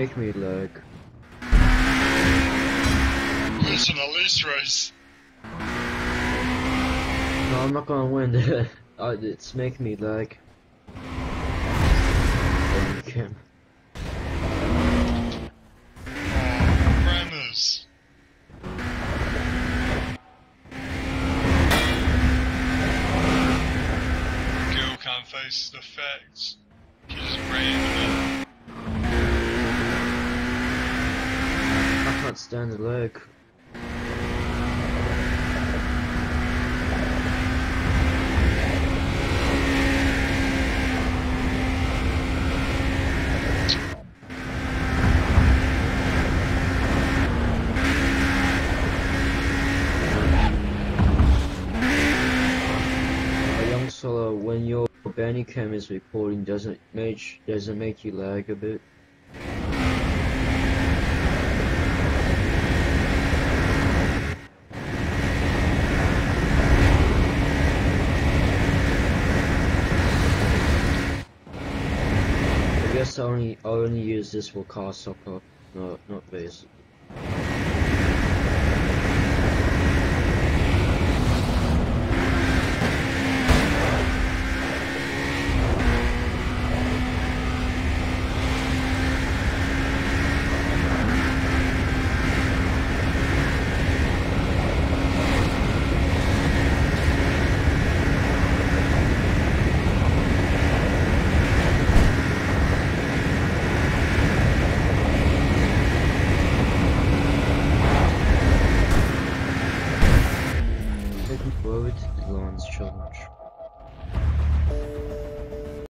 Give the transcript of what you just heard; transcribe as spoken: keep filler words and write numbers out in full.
make me lag. Listen, at least race. No, I'm not gonna win. uh, it's making me lag. Oh, you can. Grammars. Girl can't face the facts. She just ran with it. I can't stand the lag. So when your bandy cam is recording, doesn't make doesn't make you lag a bit? I guess I only I only use this for car soccer, not not base